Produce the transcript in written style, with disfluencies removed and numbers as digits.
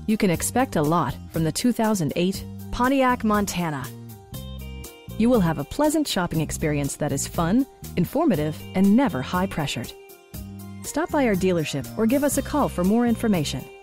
You can expect a lot from the 2008 Pontiac Montana. You will have a pleasant shopping experience that is fun, informative, and never high-pressured. Stop by our dealership or give us a call for more information.